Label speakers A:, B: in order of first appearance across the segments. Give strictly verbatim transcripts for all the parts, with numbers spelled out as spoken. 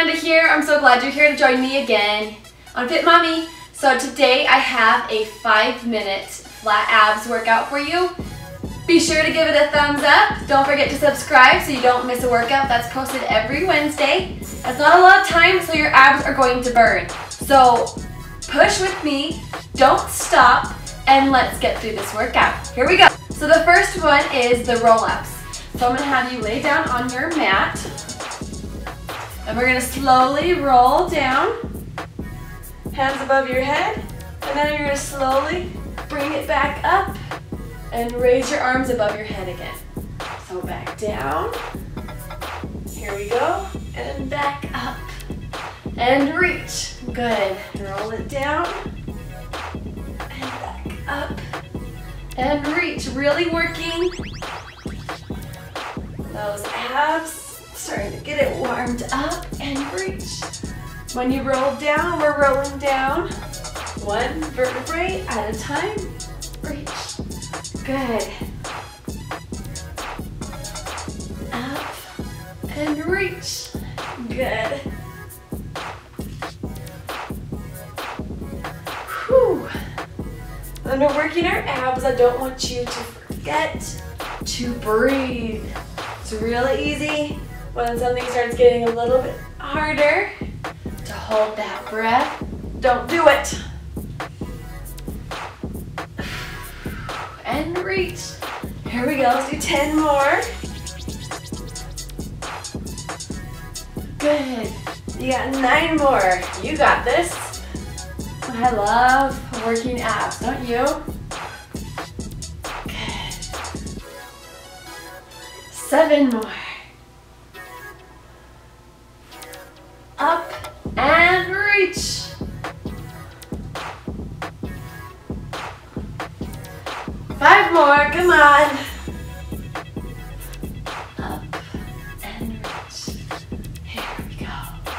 A: Amanda here. I'm so glad you're here to join me again on Fit Mommy. So today I have a five minute flat abs workout for you. Be sure to give it a thumbs up. Don't forget to subscribe so you don't miss a workout that's posted every Wednesday. That's not a lot of time, so your abs are going to burn. So push with me, don't stop, and let's get through this workout. Here we go. So the first one is the roll-ups. So I'm gonna have you lay down on your mat, and we're gonna slowly roll down, hands above your head, and then you're gonna slowly bring it back up and raise your arms above your head again. So back down, here we go, and back up, and reach, good. Roll it down, and back up, and reach, really working those abs, starting to get it warmed up, and reach. When you roll down, we're rolling down one vertebrae at a time, reach. Good. Up and reach. Good. Whew. When we're working our abs, I don't want you to forget to breathe. It's really easy when something starts getting a little bit harder to hold that breath. Don't do it. And reach. Here we go, let's do ten more. Good. You got nine more. You got this. I love working abs, don't you? Good. Seven more. Up and reach. Five more, come on. Up and reach. Here we go.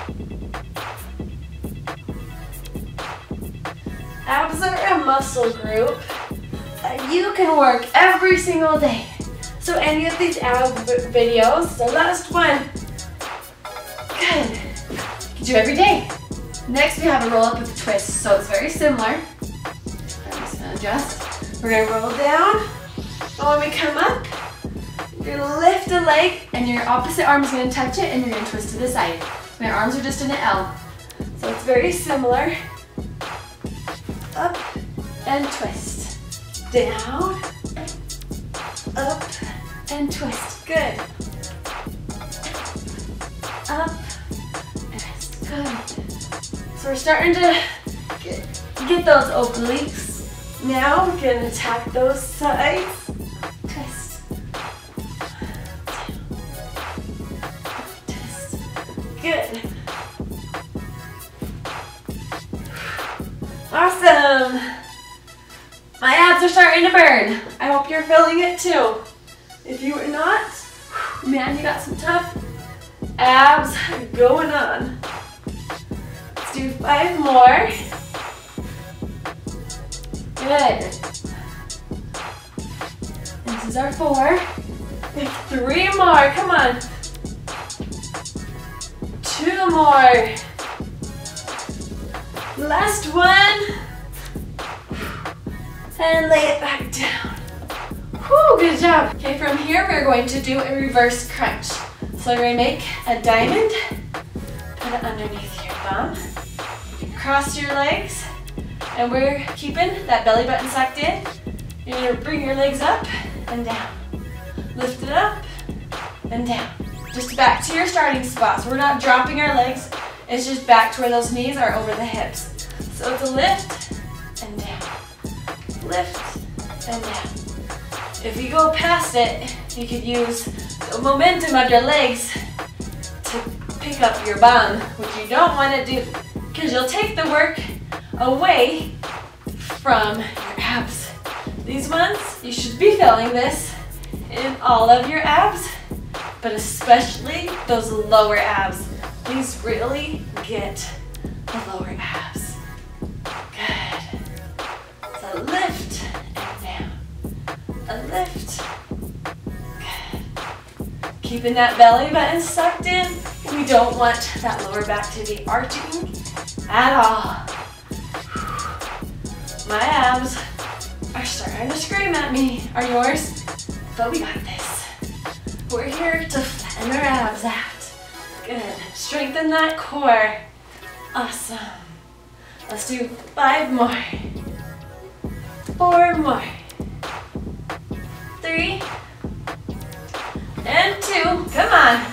A: Abs are a muscle group that you can work every single day. So any of these ab videos, the last one, good. You can do every day. Next we have a roll up with a twist, so it's very similar. I'm just gonna adjust. We're gonna roll down, and when we come up, you're gonna lift a leg, and your opposite arm is gonna touch it, and you're gonna twist to the side. My arms are just in an L. So it's very similar. Up and twist. Down, up and twist. Good. Up and twist. Good. So we're starting to get, get those obliques. Now we're going to attack those sides. Twist. Twist. Good. Awesome. My abs are starting to burn. I hope you're feeling it too. If you are not, man, you got some tough abs going on. Let's do five more. Good. This is our four. Three more, come on. Two more. Last one. And lay it back down. Whew, good job. Okay, from here we're going to do a reverse crunch. So we're going to make a diamond, put it underneath your bum, cross your legs, and we're keeping that belly button sucked in. You're gonna bring your legs up and down. Lift it up and down. Just back to your starting spot. So we're not dropping our legs. It's just back to where those knees are over the hips. So it's a lift and down. Lift and down. If you go past it, you could use the momentum of your legs to pick up your bum, which you don't want to do because you'll take the work away from your abs. These ones, you should be feeling this in all of your abs, but especially those lower abs. These really get the lower abs. Good. So lift and down. A lift. Good. Keeping that belly button sucked in. We don't want that lower back to be arching at all. My abs are starting to scream at me. Are yours? But we got this. We're here to flatten our abs out. Good. Strengthen that core. Awesome. Let's do five more. Four more. Three. And two. Come on.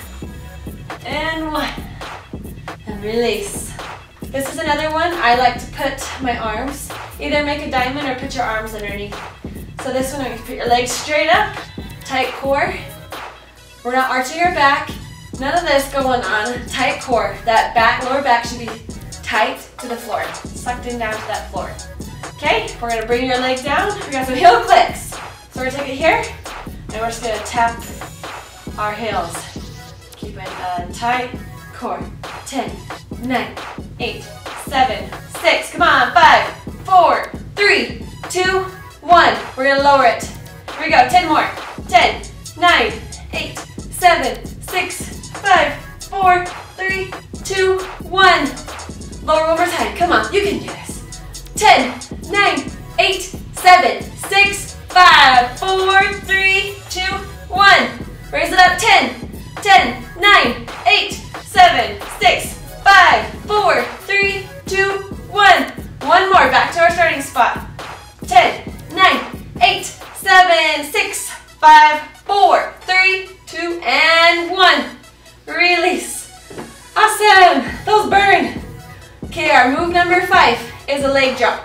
A: And one. And release. This is another one. I like to put my arms, either make a diamond or put your arms underneath. So this one, you put your legs straight up, tight core. We're not arching our back. None of this going on. Tight core. That back, lower back should be tight to the floor. Sucked in down to that floor. Okay, we're gonna bring your leg down. We got some heel clicks. So we're gonna take it here, and we're just gonna tap our heels. Keep it a tight core. ten, nine, eight, seven, six. Come on, five, four, three, two, one. We're gonna lower it. Here we go, ten more. ten, nine, eight, seven, six, five, four, three, two, one. Lower one more time. Come on, you can do this. ten, nine, eight, seven, six, five, four, three, two, one. Raise it up. ten, ten, nine, eight, seven, six, five, four, three, two, one. One more. Back to our starting spot. ten, nine, eight, seven, six, five, four, three, two, and one. Release. Awesome. Those burn. Okay, our move number five is a leg drop.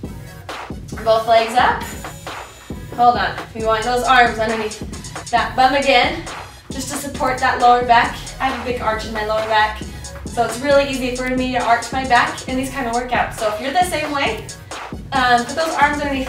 A: Both legs up. Hold on. We want those arms underneath that bum again, just to support that lower back. I have a big arch in my lower back, so it's really easy for me to arch my back in these kind of workouts. So if you're the same way, um, put those arms underneath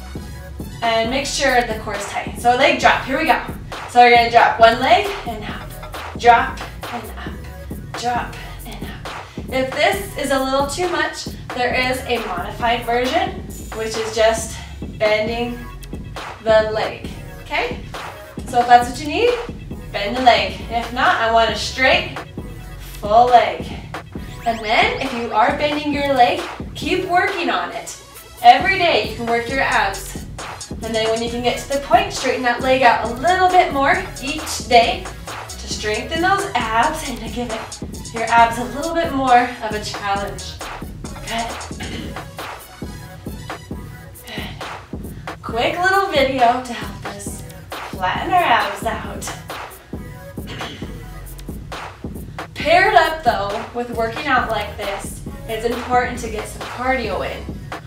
A: and make sure the core is tight. So leg drop. Here we go. So we're gonna drop one leg and up, drop and up, drop and up. If this is a little too much, there is a modified version, which is just bending the leg, okay? So if that's what you need, bend the leg. If not, I want a straight, full leg. And then, if you are bending your leg, keep working on it. Every day, you can work your abs. And then when you can get to the point, straighten that leg out a little bit more each day to strengthen those abs and to give it, your abs a little bit more of a challenge. Good. Good. Quick little video to help us flatten our abs out. Paired up though with working out like this, it's important to get some cardio in.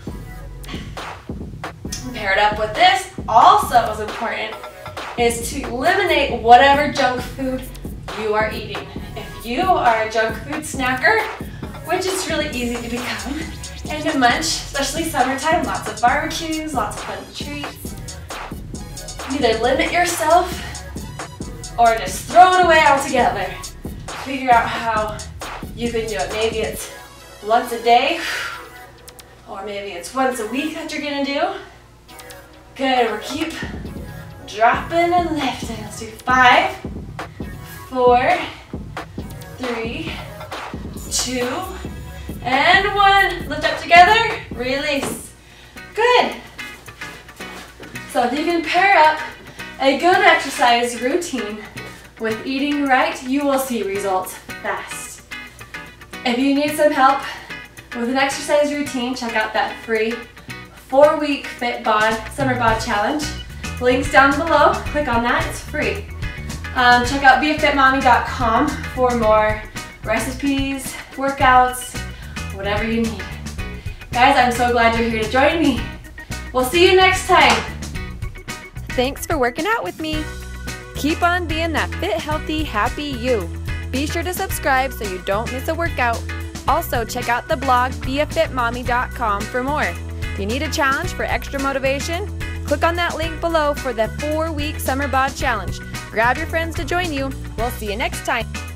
A: Paired up with this, also is important, is to eliminate whatever junk food you are eating. If you are a junk food snacker, which is really easy to become, and to munch, especially summertime, lots of barbecues, lots of fun treats, either limit yourself or just throw it away altogether. Figure out how you can do it. Maybe it's once a day, or maybe it's once a week that you're gonna do. Good, we'll keep dropping and lifting. Let's do five, four, three, two, and one. Lift up together, release. Good. So if you can pair up a good exercise routine with eating right, you will see results fast. If you need some help with an exercise routine, check out that free four-week Fit Bod Summer Bod Challenge. Links down below. Click on that. It's free. Um, check out be a fit mommy dot com for more recipes, workouts, whatever you need. Guys, I'm so glad you're here to join me. We'll see you next time.
B: Thanks for working out with me. Keep on being that fit, healthy, happy you. Be sure to subscribe so you don't miss a workout. Also, check out the blog be a fit mommy dot com for more. If you need a challenge for extra motivation, click on that link below for the four-week Summer Bod Challenge. Grab your friends to join you. We'll see you next time.